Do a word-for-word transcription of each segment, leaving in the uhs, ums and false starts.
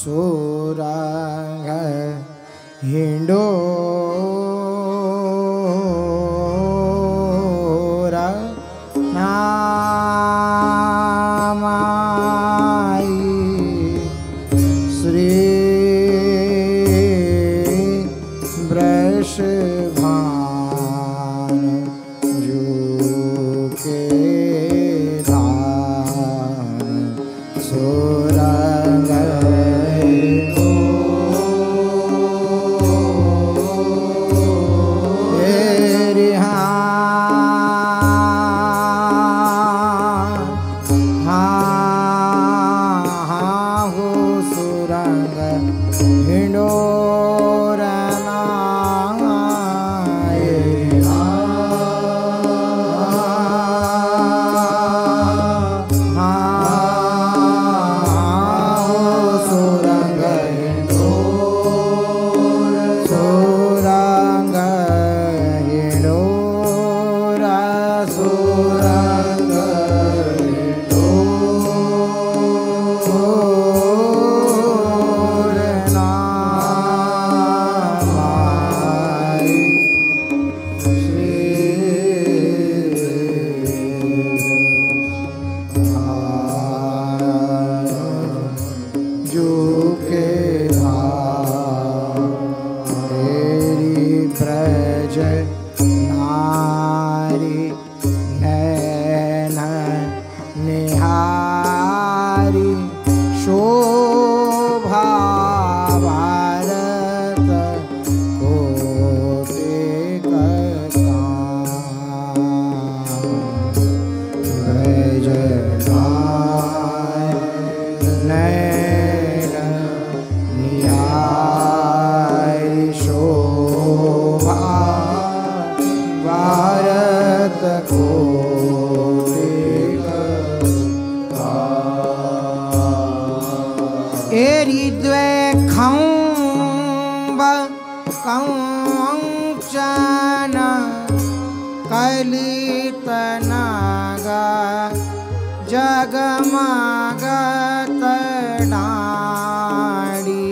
सुरंग हिंडोरा नामाई श्री वृषभान जू के धान सुरंग जगमगत डाड़ी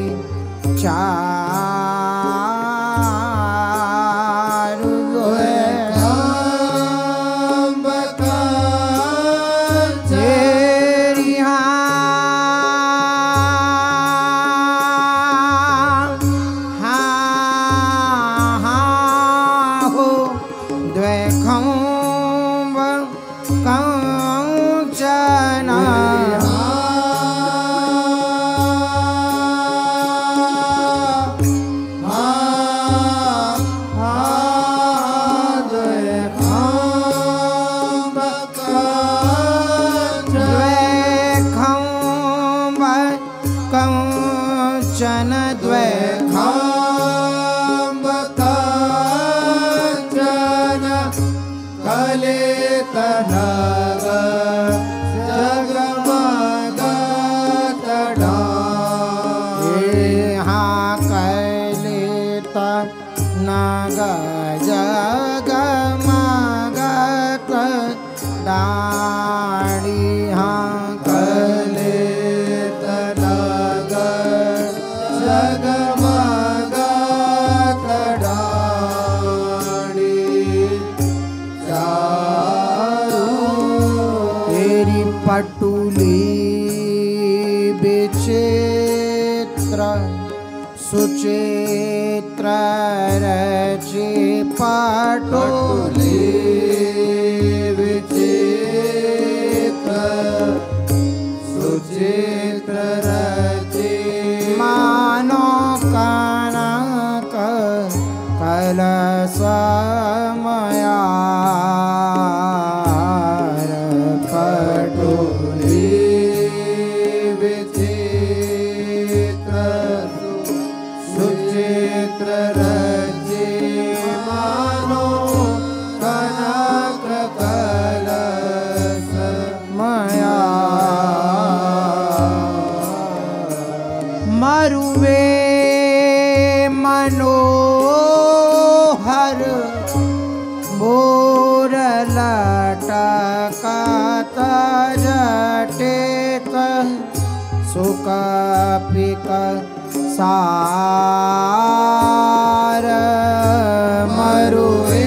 चारु सुचित्र रचे पाटोली विचित्र सुचित्र रचे मानो कनक कलसमया सुख पिक सार मरुवे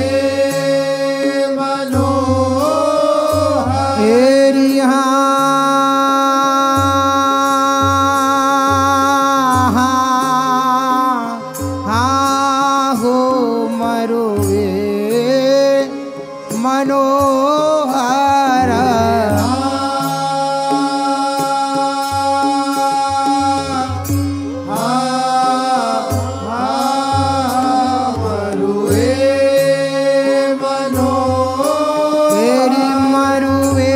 मनोहर तेरी मरुवे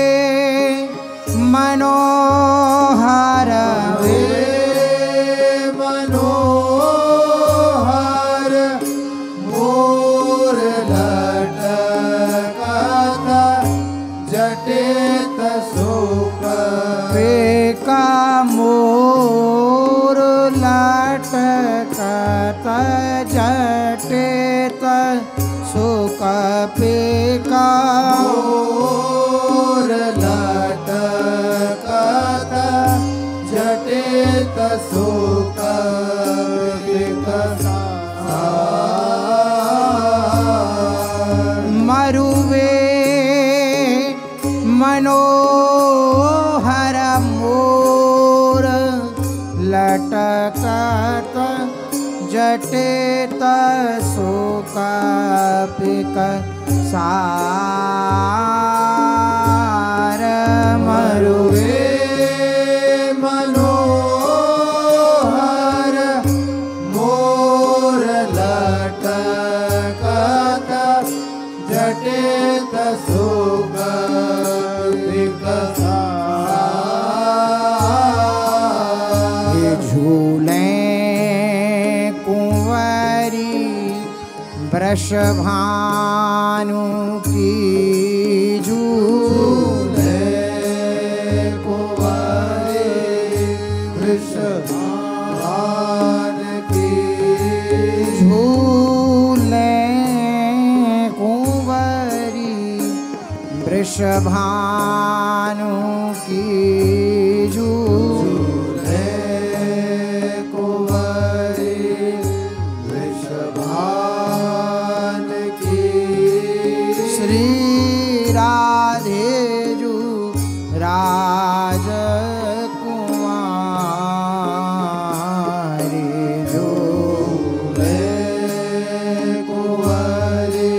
मनोहर वे मनोहर मोर जटित सुख पेका मोर लटकत जटित सुख पेका मोर लटकत जटित सुख मरुवे मनोहर मोर लटकत जटित सुख पिक सार मरुवे मनोहर मोर लटकत जटित सुख झूले कुंवरी वृषभानु की झूले कुंवरी वृषभान की झूले कुंवरी वृषभानु की झूले कुंवरी वृषभान की श्री राधे जू राजकुमारी झूले कुंवरी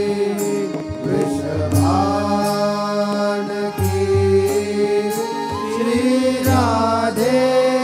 वृषभान की श्री राधे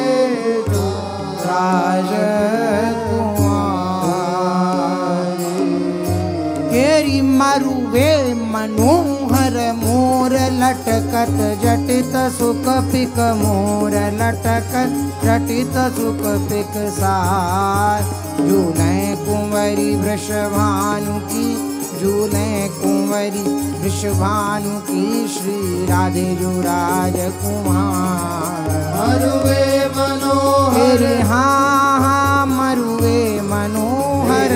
राजकुमारी केरी मरुवे मनोहर मोर लटकत जटित सुख पिक मोर लटकत जटित सुख पिक सार झूले कुंवरी वृषभानु की झूले कुंवरी वृषभानु की श्री राधे जो राजकुमार मरुवे मनोहर हाँ हाँ मरुवे मनोहर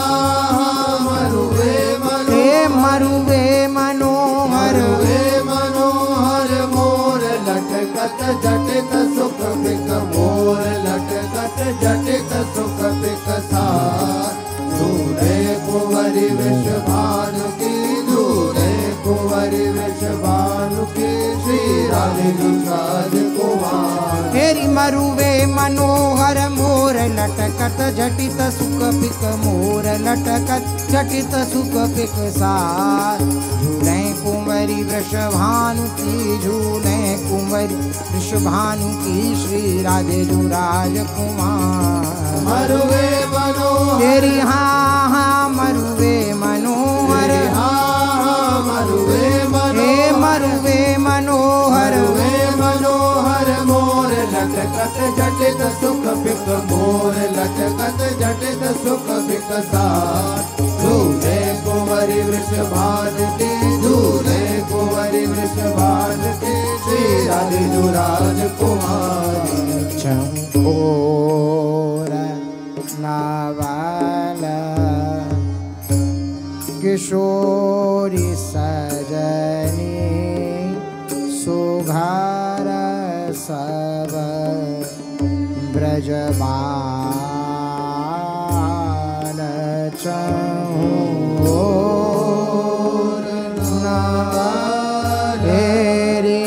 मरुवे मरुवे मनोहर मनोहर मोर लटकत जटित सुख पिक मोर लटकत जटित सुख पिक सार झूले कुंवरी वृषभानु की झूले कुंवरी वृषभानु की श्री राधे राजकुमार तेरी मरुवे मनोहर मोर लटकत जटित सुख पिक मोर लटकत जटित सुख पिक सार झूले कुंवरी वृषभानु की झूले कुंवरी वृषभानु की श्री राधे जो राजकुमार मरुवे मनोहर तेरी हाँ हाँ मरुवे मनोहर हाँ मरुवे मरुवे मनोहर मनोहर मोर लटकत जटित सुख पिक मोर लटकत जटित सुख पिक सार झूले कुंवरी वृषभान की झूले कुंवरी वृषभान की श्री राधे जो राजकुमारी चंकोर नावाल किशोरी सजनी सुघार सब ब्रजबाल चहुर नवले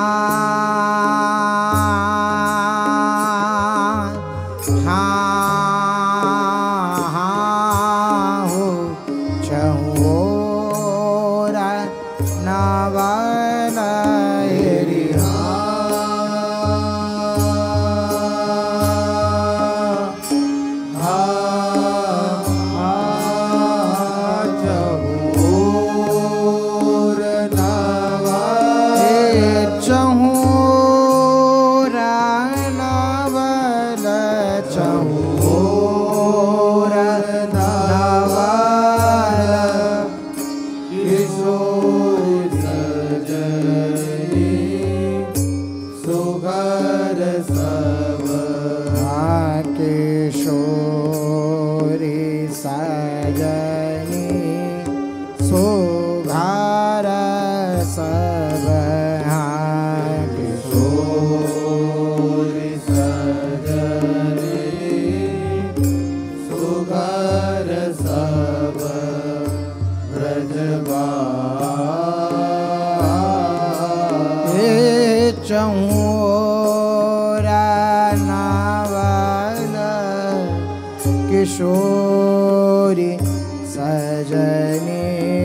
किशोरी सजनी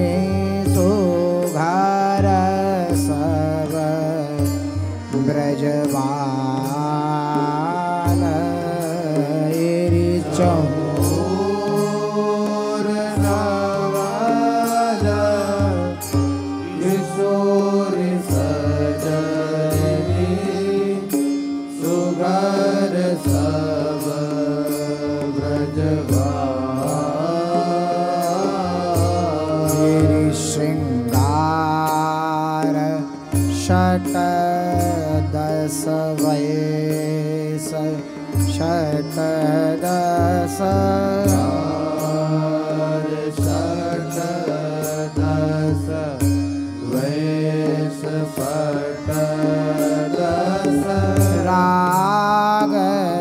सुघर सब ब्रजबाल एरी चहुर नवल किशोरी सजनी सुघर सब श्रृंगार षट दस वैस षट दस षट दस वैस षट दस राग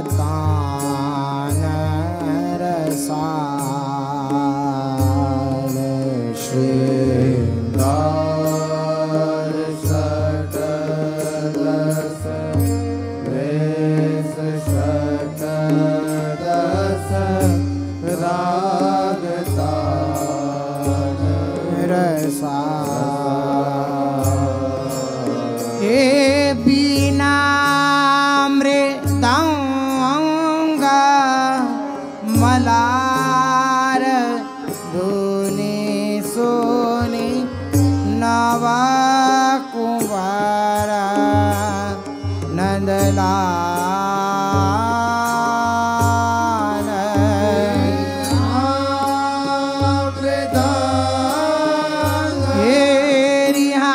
मलार धुनी सोनी नव कुंवर नंदलाल हेरिया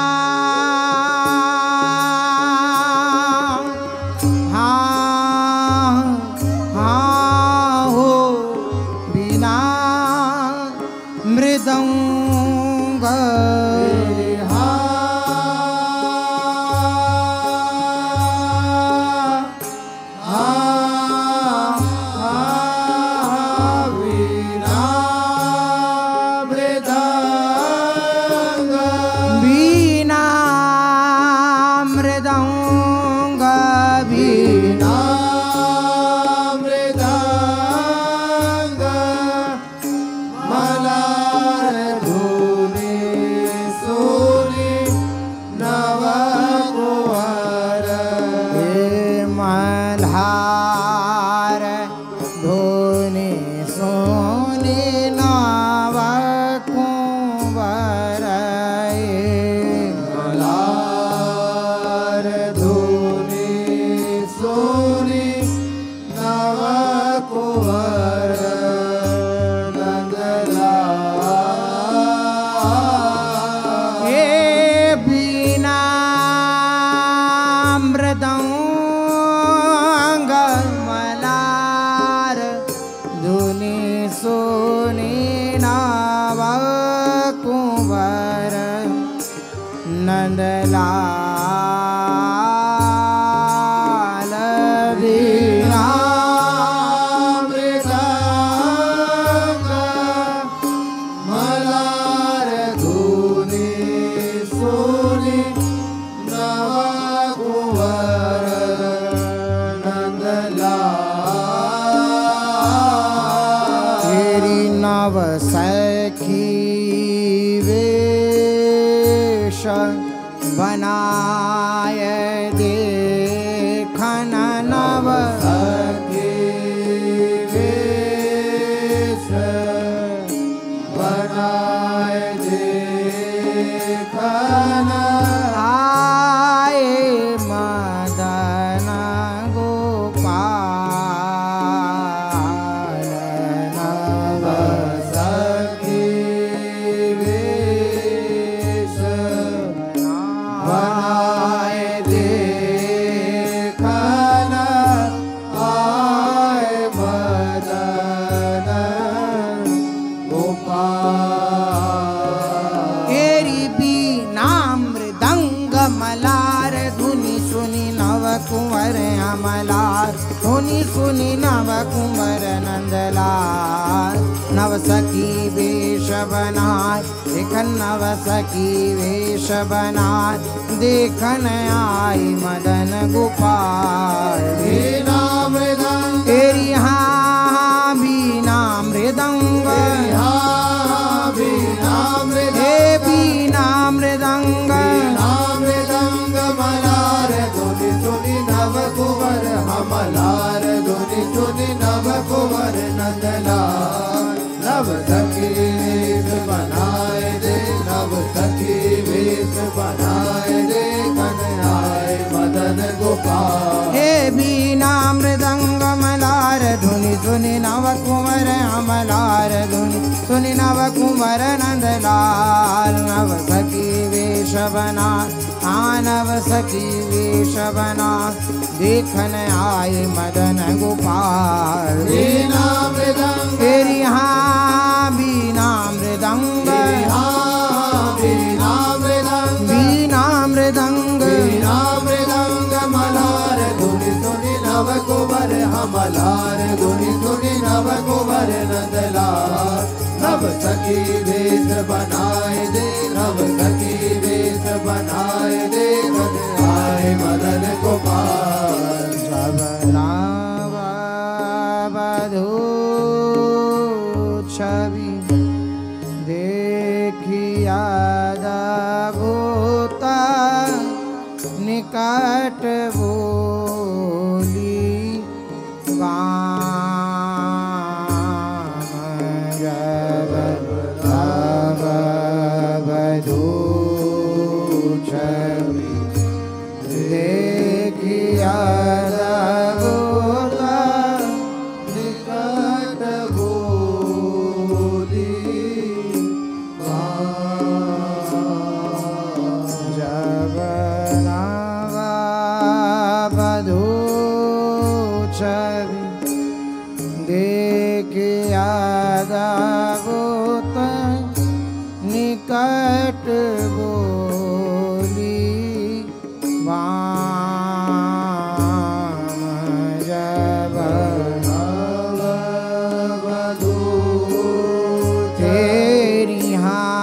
मृदंग वीणा मृदंग वीणा मृदंग मलार धुनी सोनी नव कुंवर मल्हार धुनी सोनी नव कुंवर मल्हार धुनी सोनी नव कुंवर मृदंग नंदलाल तेरी नव सखी वेश बनाए देखन नव सखी वेश बनाए देखन आए मदन गोपाल नव सखी वेश बनाए देखन आए मदन गोपाल तेरी बीना मृदंग मलार धुनि सुनि नव कुंवर अमलार धुनि सुनि नव कुंवर नंदलाल नव सखी वेश बनाए देखन नव सखी वेश बनाए देखन आई मदन गोपाल बीना मृदंग तेरी हाँ बीना मृदंग हाँ बीना मृदंग हे बीना मृदंग बीना मृदंग मलार धुनि सुनि नव कुंवर हमलार धुनि सुनि नव कुंवर नंदलाल नव सखी वेश बनाए दे नव सखी वेश बनाए दे कन आए मदन गोपाल हे बीना मृदंग मलार धुनि सुनि नव कुंवर अमलार धुनि सुनि नव कुंवर नंदलाल नव सखी वेश बना नव सखी वेश बना देखन आए मदन गोपाल बीना मृदंग तेरी हाँ बीना मृदंग हाँ बीना मृदंग बीना मृदंग बीना मृदंग मलार धुनि सुनि नव कुंवर हमलार धुनि सुनि नव कुंवर नंदलाल नव सखी वेश बनाए दे नव सखी वेश बनाए दे कन आए मदन गोपाल जब राम बधू छवि देखिया भूत निकट बोली वाम जब राम बधू छवि देखिया भूत निकट बोली जब बधू छवि देखिया भूत निकट बोली वाम जब वधू तेरी हाँ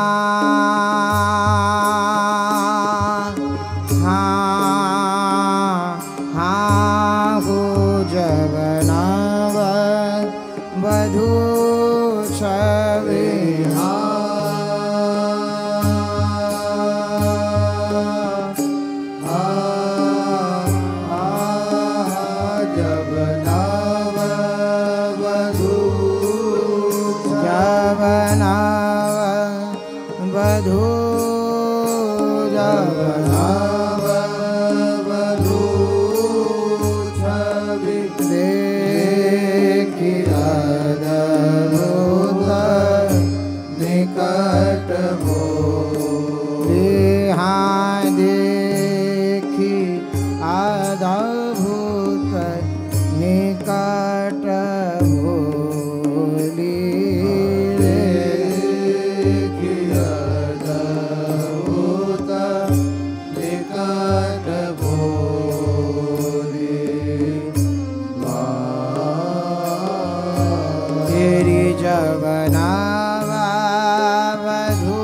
हाँ हाँ हो जब नव वधू छवि जब नव वधू जब नव वधू जब नव वधू छवि देखिया अद्भुत निकट बोली हाँ देखी अद्भुत निकट भोली देखिया अद्भुत निकट बोली तेरी जब नवा वधू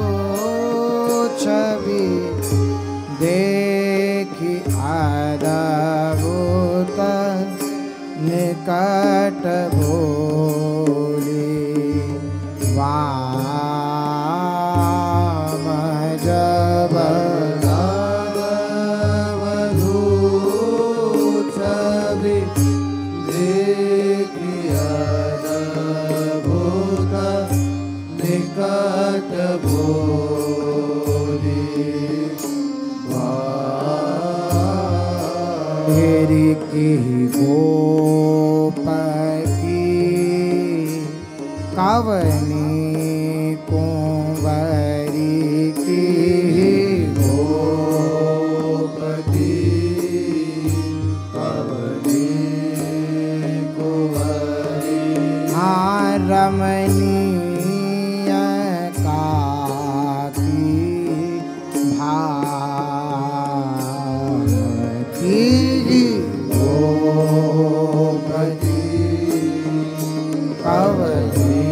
छवि देखी अद्भुत निकट भोले वाम जब छवि देखिया भूत निकट भोले तेरी की गोप की कवनी कुंवरी की गोप की कवनी कुंवरी हाँ रमणीय काकी भावती गोपति कवनी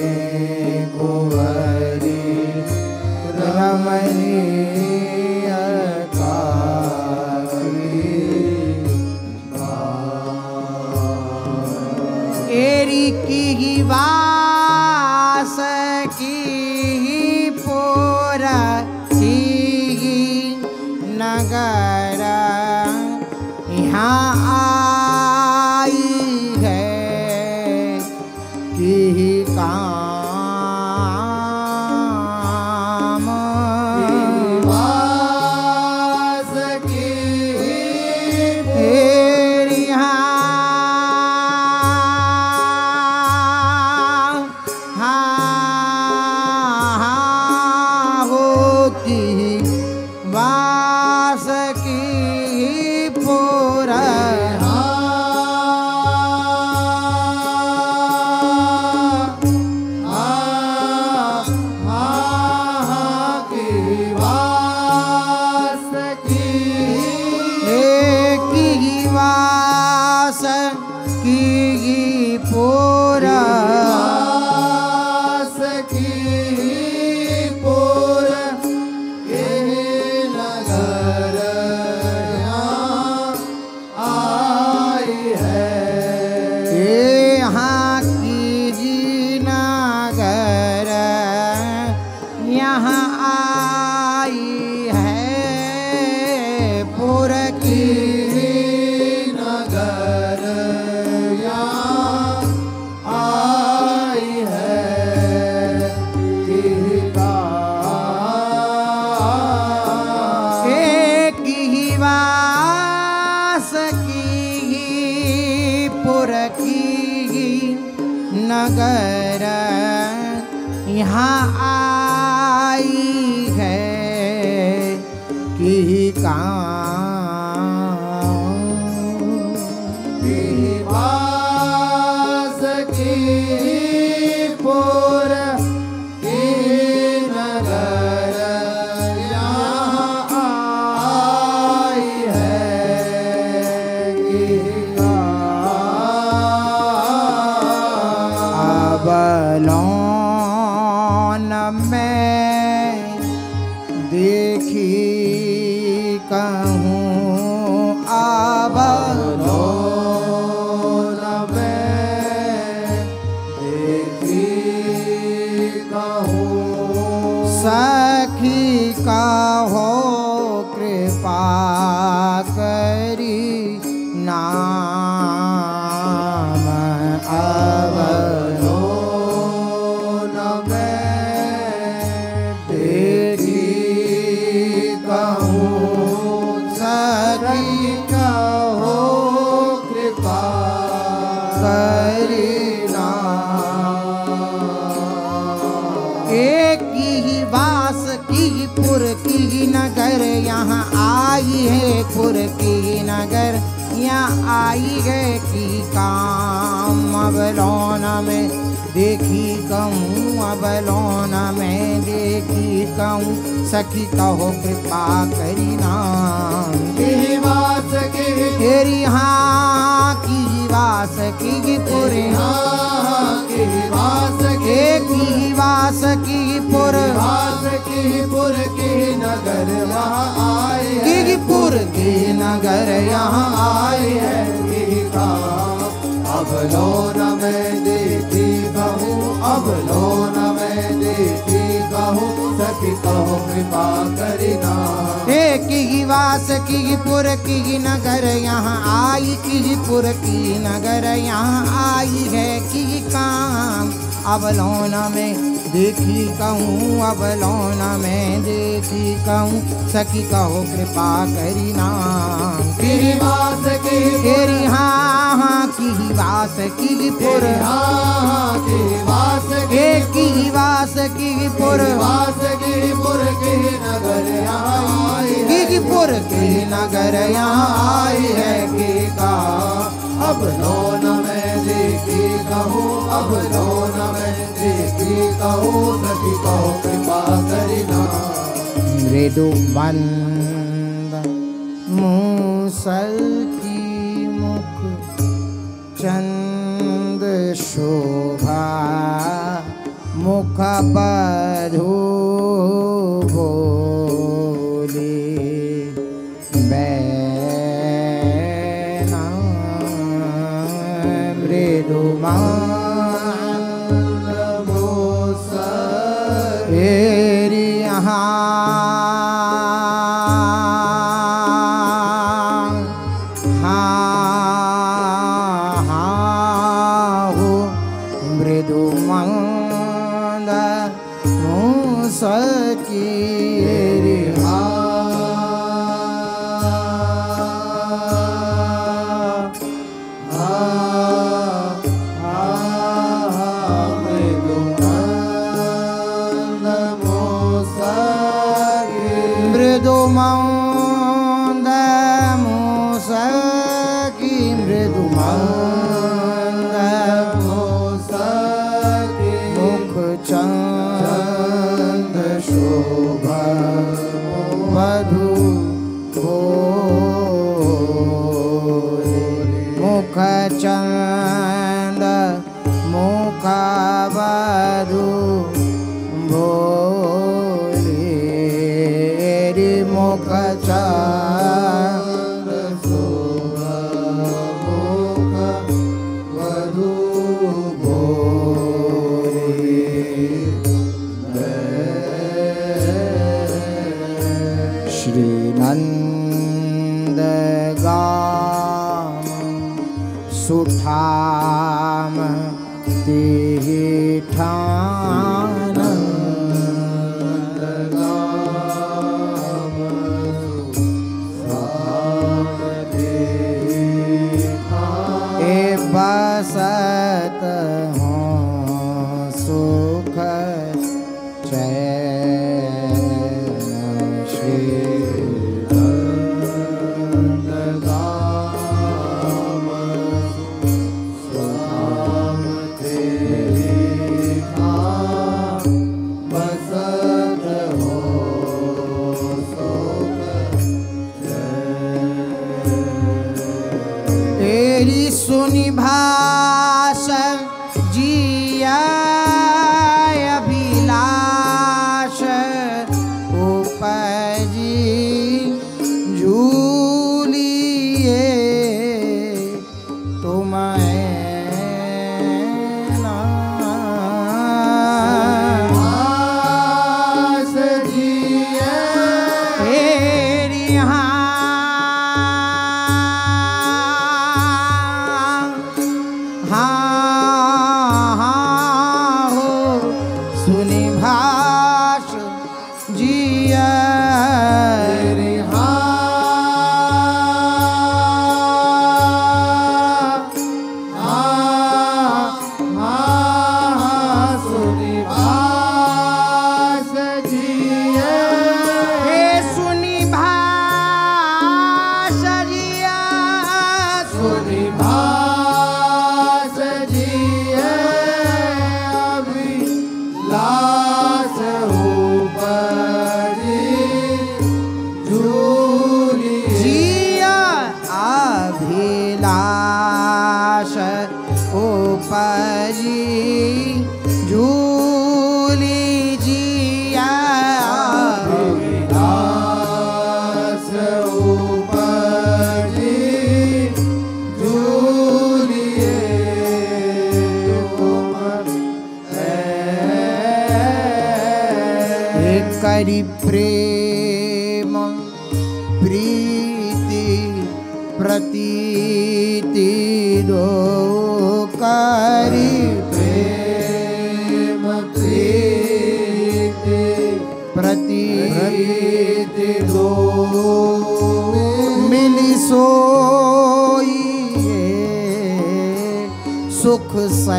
कुंवरी रमणीय काकी एरी की वास की पोर की नगर यहाँ आई है कि काम वास की तेरी हाँ हाँ हाँ हो की वास की पूरा नगर यहाँ आई है कि काम वास की पुर की नगर यहाँ आई है कि अबलौन में देखी कहूँ अबलौन में देखी कहूँ सखी कहो कृपा करी नाम अबलौन में देखी कहूँ सखी कहो कृपा करी एक ही वास की पुर की नगर यहाँ आई है पुर की नगर यहाँ आई है कि काम अबलौन में देखी कहूँ अबलौन में देखी कहूँ सखी कहो कृपा करी नाम की वास की तेरी हाँ की वास की पुरे हाँ की वास की की वास की पुर वास की पुर की नगर वहाँ आए की पुर की नगर यहाँ आए है कि काम अब लो न मैं देखी कहूँ, अब लो न मैं देखी कहूँ, सखी कहो कृपा करिना। एक ही वास की पुर की नगर यहाँ आई, की पुर की नगर यहाँ आई है की काम। अब लौना में देखी कहूँ, अब लौना में देखी कहूँ, सखी कहो कृपा करिना। तेरी वास की तेरी हाँ हाँ की वास की पुर, हाँ की वास एक ही वास की पुर, वास की पुर की नगर आई है, की पुर की नगर यहाँ आई है की का। अब लो न मैं देखी कहूँ, अब लो न मैं देखी कहूँ, सखी कहो कृपा करिना। मृदु मंद मूसल की मुख चंद शोभा, मुख बधू बोले बैना। मृदु मंद मूसल तेरी मृदु मंद मूसकी, मृदु मंद मूसकी, मुख चंद शोभा मधु मुख चंद मुख बधू मुख चंद शोभा मुख वधू श्री नंद गाम सुठाम तिहि ठान। बसत हों सुख चैन श्री नंद गाम सुधाम तेरी ठान। बसत हों सुख तेरी सुनि भाष जिया अभिलाष उपजी झूलिए तुम्हें भाष जिया तेरी हाँ हाँ हो सुनि भाष जिया तेरी हाँ हाँ हाँ सुनि भाष जिया। हे सुनि भाष जिया, सुनि भाष जिया अभिलाष उपजी झूलिए। जिया अभिलाष उपजी झूली जिया। अभिलाष उपजी झूलिए करि प्रेम प्रीति प्रतीति दो करि प्रेम प्रीति प्रतीति दो मिली सोइए सुख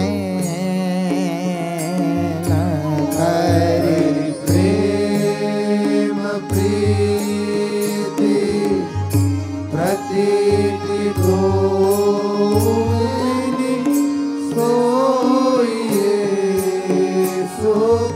सैन करि प्रेम प्रीति प्रतीति दो सोइए सुख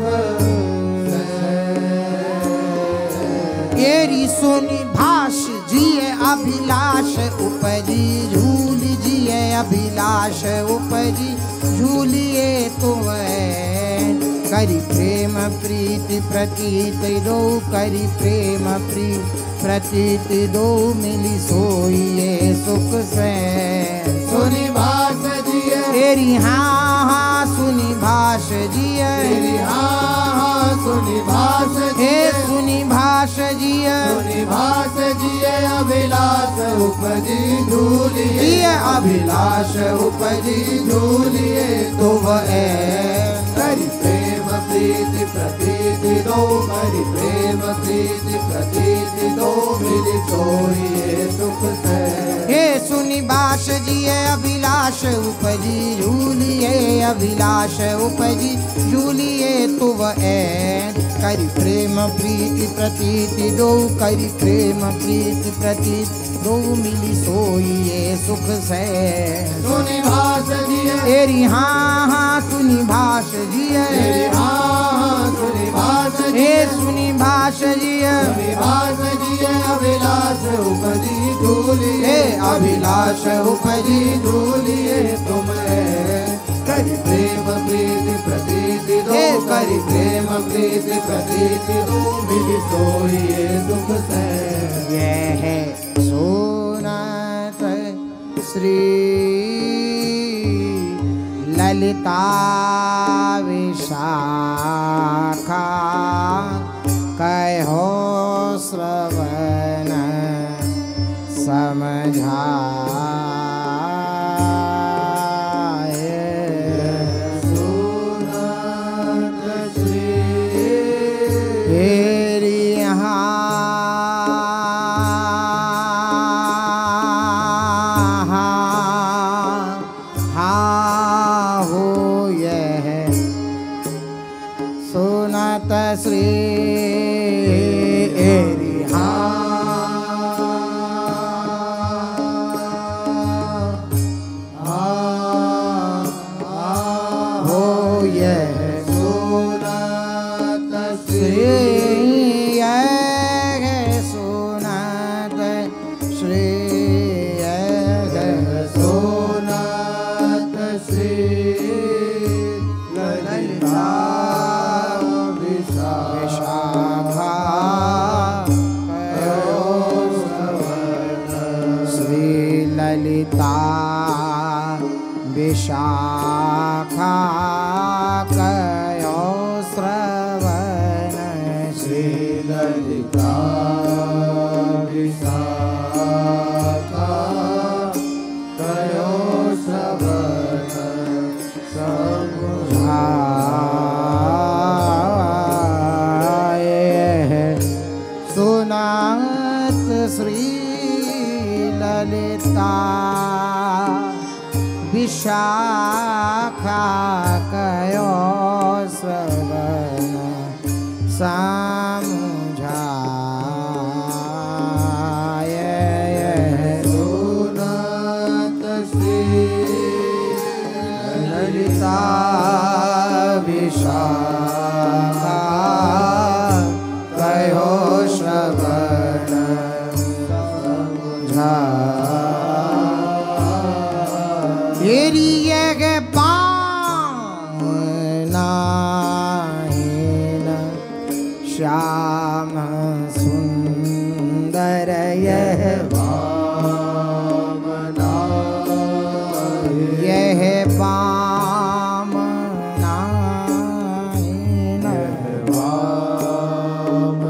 एरी सुनि भाष जिये अभिलाष उपजी झूल जिये अभिलाष उपजी झूलिए तुम करि प्रेम प्रीति प्रतीति दो करि प्रेम प्रीति प्रतीति दो मिली सोइए सुख से सुनि भाष जिये तेरी हाँ हाँ सुनी भाष जिये तेरी हाँ हाँ सुनि भाष हे सुनी भाष जिये सुनि भाष जिये अभिलाष उपजी झूलिए जिये अभिलाष उपजी झूलिए तुम करि प्रेम प्रीति प्रतीति दो करि प्रेम प्रीति प्रतीति दो मिली सोइए सुख से हे सुनि भाष जिये अभिलाष उपजी झूलिए अभिलाष उपजी झूलिए तुव करि प्रेम प्रीति प्रतीति दो करि प्रेम प्रीति प्रतीति दो मिली सोइए सुख से सुनि भाष जिये तेरी हाँ हाँ सुनी भाष जिये तेरी हाँ हाँ सुनि भाष हे जिये सुनी भाष जिये सुनि भाष जिये अभिलाष उपजी झूलिए हे अभिलाष उपजी झूलिए तुम करि प्रेम प्रीति प्रतीति दो हे करि प्रेम प्रीति प्रतीति दो मिली सोइए सुख से यह सुनत श्री ललिता विशाखा कहो श्रवण समझाए सुनत श्री तेरी हाँ हाँ हाँ हो यह सुनत श्री एरी हो यह सुनत श्री यह सुनत श्री यह सोनत श्री ललिता विशाखा श्री ललिता विशाखा कयो श्रवण श्री ललिता विशाखा कयो श्रवण समझाए सुनात श्री ललिता विशाखा कयो श्रवण समझाए सुनत श्री ललिता विशाखा कयो श्रवण तेरी एक पावनाहीन श्याम सुंदर यह वामना यह पावनाहीन वामना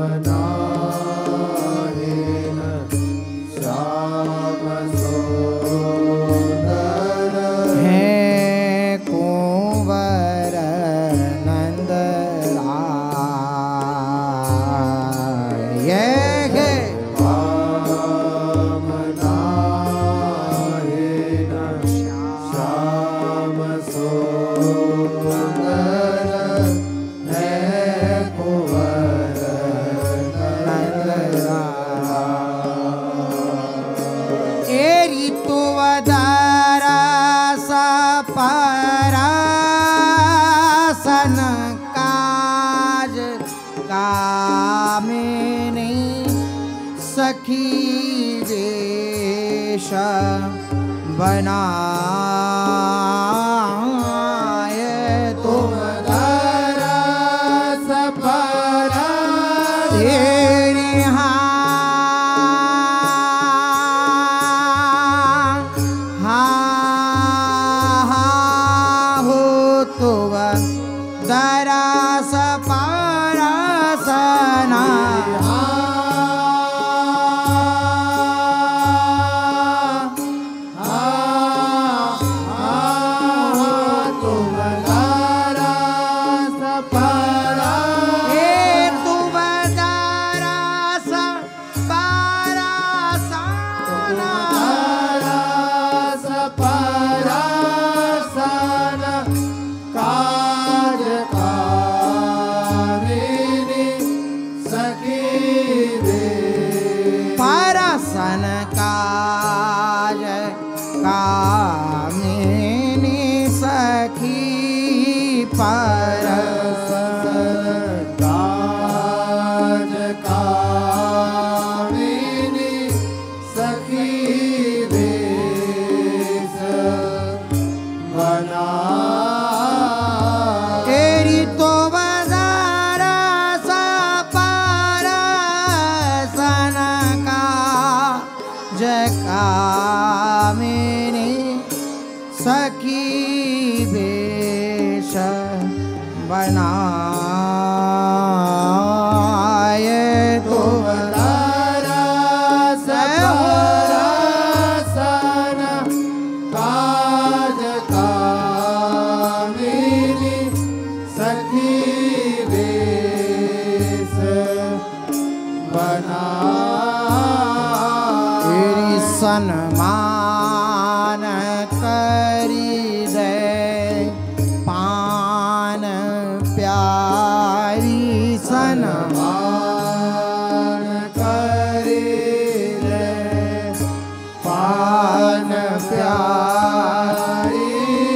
परसन काज कामिनी सखी वेश बनाए तुम दरस परस तेरी हाँ हाँ हाँ हो तुम दरस परसना परसन काज कामिनी सखी परसन काज कामिनी सखी वेश बना तेरी तो बदरस परसन काज कामिनी सखी वेश बनाए तुम दरस परसन काज कामिनी सखी वेश बना तेरी सन्मान करी दे पान प्यारी सन्मान करी रे पान प्यारी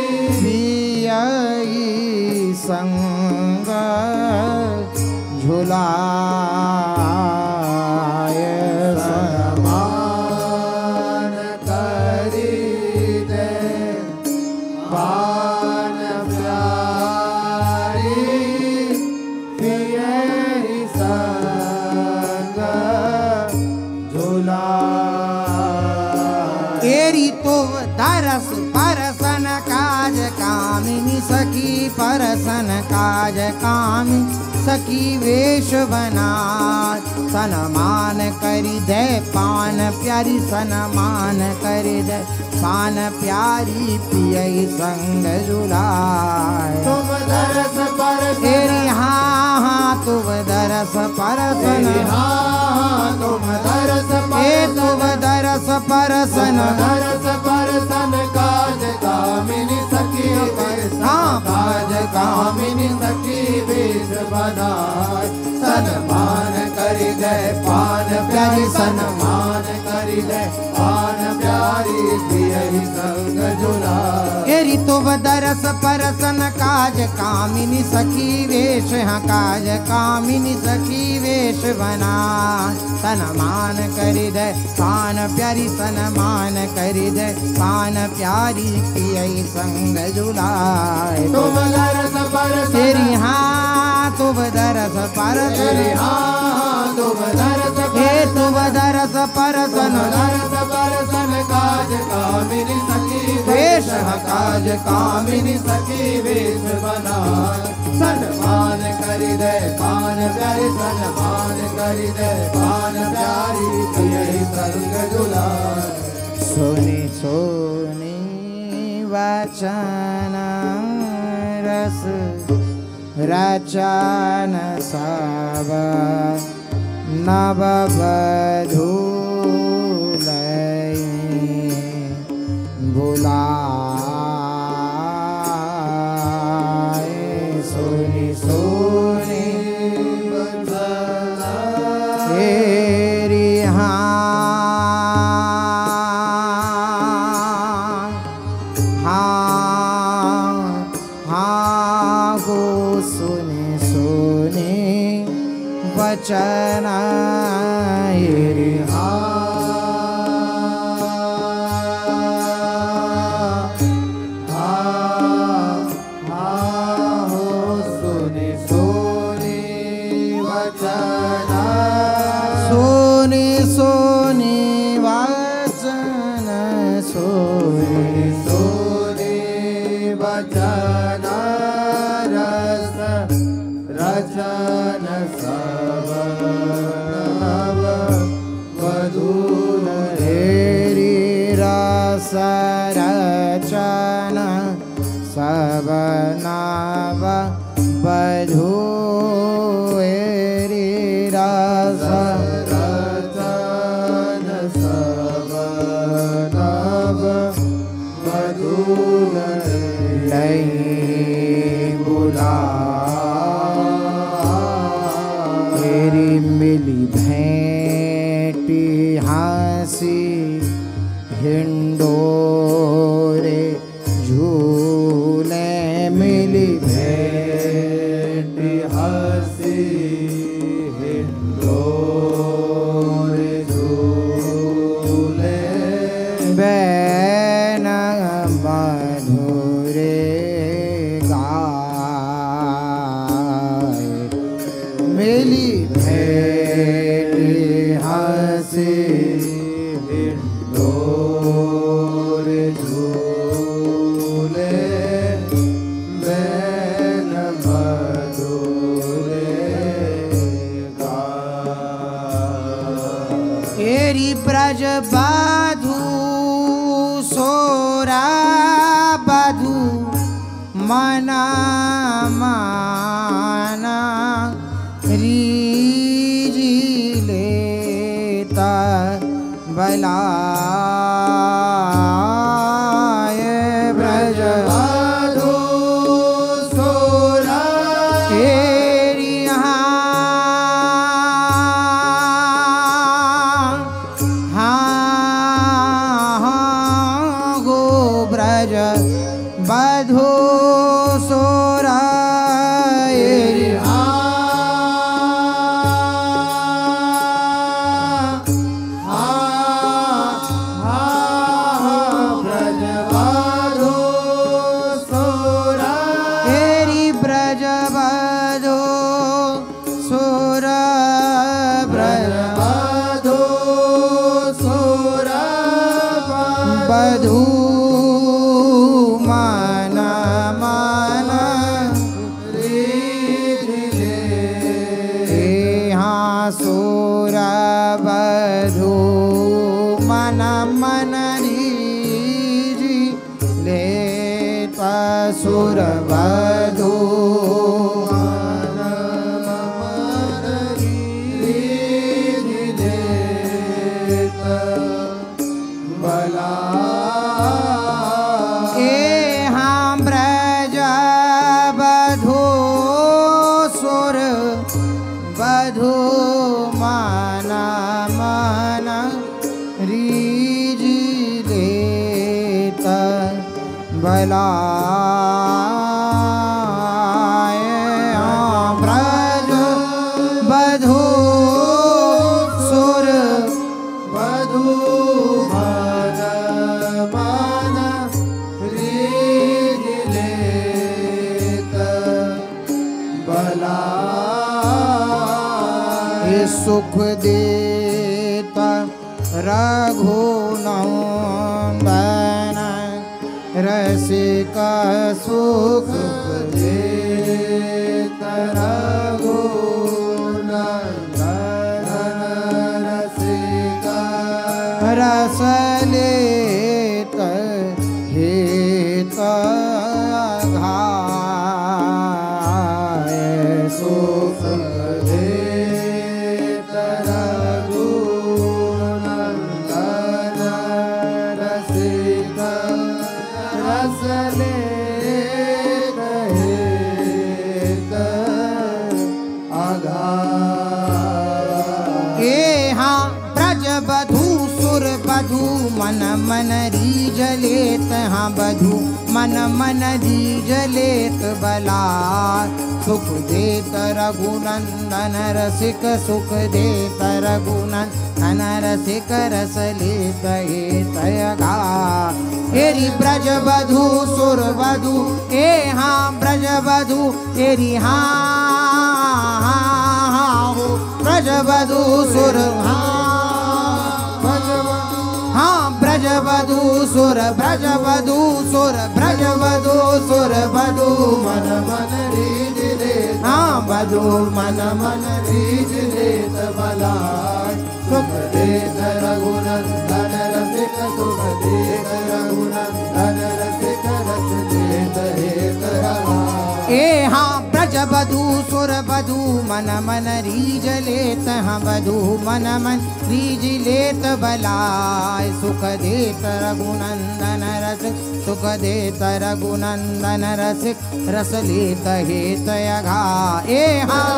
पियई संग झुलाए सन्मान करी दे पान प्यारी पियरी संग झूला तेरी तो दरस परसन काज कामिनी सखी परसन काज कामिनी सखी वेश बना सनमान करी दे पान प्यारी सनमान करी दे पान प्यारी पियई संग झुलाए तुम दरस परसन तेरी हाँ हाँ तुम दरस परसन हाँ तुम दरस ए तुम दरस परसन दरस परसन काज कामिनी सखी वेश हाँ काज कामिनी सखी वेश बनाए सन्मान करी दे पान प्यारी सन्मान करी दे पान प्यारी पियरी संग झुलाए एरी तो दरस परसन काज कामिनी सखी वेश हाँ काज कामिनी सखी वेश बना सनमान करी दे पान प्यारी सनमान करी दे पान प्यारी पियई संग झुलाए तुम दरस परसन तेरी हाँ तुम दरस तेरी परसन हाँ तुम दरस हे तुम दरस परसन दरस परसन काज कामिनी सखी वेश काज कामिनी सखी वेश बनाए सन्मान करी दे पान प्यारी सन्मान करी दे पान प्यारी पियई संग झुलाए सोनी सोनी वचन रस रचन सब नव बधू बुलाए सोनी सोनी तेरी हाँ हाँ वचन हेरि हा हा हा हो सुनि सुनि वचन सोने सोने वचन सोने सोने वचन रस रचन सब नव वधून हेरि रस रचन सब नव वधू हेरि रस रचन सब नव वधून लई बुला मेरी मिली भेंटी हासी हिंडोरे झूले मिली भेंटी हसी हिंडोरे झूले बैन मधुरे गाए मिली भेंटी हसी हिंडोरे झूले बैन मधुरे गाए हेरी ब्रज बधू सोरा बधू मना माना रीजी लेता बलाय ब्रज बधू सोरा हेरी ब्रज बधू सोरा हेरि हा हा हा ब्रज बधू सोरा हेरि ब्रज बधू सोरा ब्रज बधू सोरा बधू मन मन यहाँ सोर बधू मन मन रीजी लेता सुर बधू बधू मन मन रीजी लेता बलाय ब्रज बधू सुर बधू मन मन रीज लेता बलाय सुख देता रघुनंदन रसिका सुख देता रघुनंदन रसिका रस लेत हेत घाय सुख देता रघुनंदन रसिका रस लेत हेत अघाय यहाँ ब्रज बधू सुर बधू मन मन रीज लेत हाँ बधू मन मन दीज लेत बलाय सुख देत रघुनंदन रसिक सुख देत रघुनंदन रसिक रस लेत हेतयगा एरी ब्रज बधू सुर बधू ए हाँ ब्रज बधू एरी हाँ हाँ हो ब्रज बधू सुर हाँ हाँ ब्रज बधू सुर ब्रज बधू सुर ब्रज बधू सुर बधू मन मन रीझ लेत हाँ बधू मन मन रीझ लेत बलाय सुख देत रघुनंदन रसिक सुख देत रघुनंदन रसिक रस लेत हेतयगा ए हाँ ब्रज बधू सुर बधू मन मन रीझ लेत हाँ बधू मन मन रीझ लेत बलाय सुख देत रघुनंदन रस सुख देत रघुनंदन रसिक रस लेत हेतयगा ए हाँ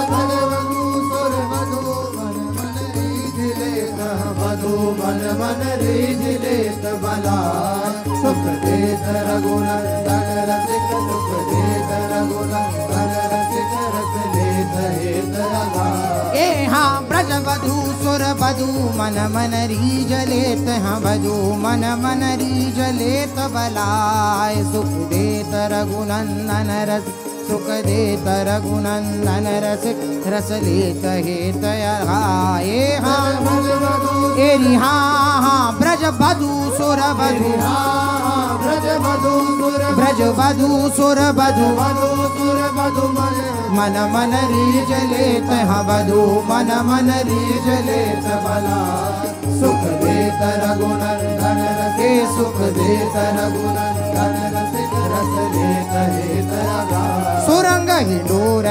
बधू मन मन रीझ लेत बलाय सुख देत रघुनंदन रसिक सुख देत रघुनंदन रसिक रस लेत हेतयगा ए हाँ ब्रज बधू सुर बधू मन मन रीझ लेत हाँ बधू मन मन रीझ लेत बलाय सुख देत रघुनंदन रस सुख देत रघुनंदन रसिक रस लेत हेतयगा ए हाँ एरी हाँ हाँ ब्रज बधू सुर बधू ब्रज बधू सुर ब्रज बधू सुर बधू बधू सुर बधू मन मन रीझ लेत हाँ बधू मन मन रीझ लेत बलाय सुख देत रघुनंदन रसे सुख देत रघुनंदन रसिक रस लेत हेतयगा सुरंग हिडोर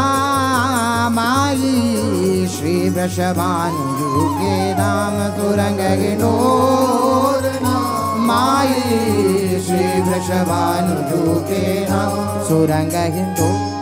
नामाई श्री वृषभानु के नाम सुरंग हिडोर माई श्री वृषभानु के नाम सुरंग हिडोर